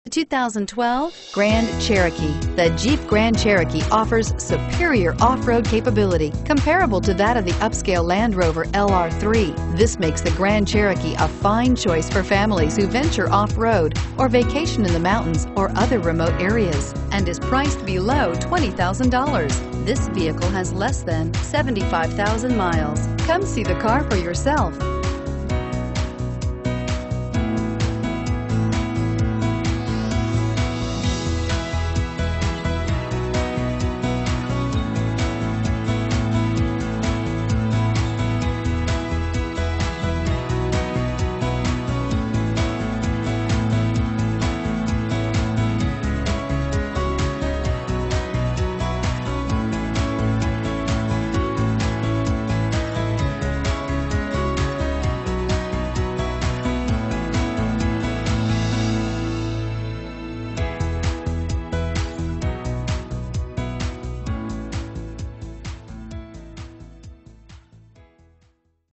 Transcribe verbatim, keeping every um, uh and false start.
two thousand twelve Grand Cherokee. The Jeep Grand Cherokee offers superior off-road capability comparable to that of the upscale Land Rover L R three. This makes the Grand Cherokee a fine choice for families who venture off-road or vacation in the mountains or other remote areas, and is priced below twenty thousand dollars. This vehicle has less than seventy-five thousand miles. Come see the car for yourself.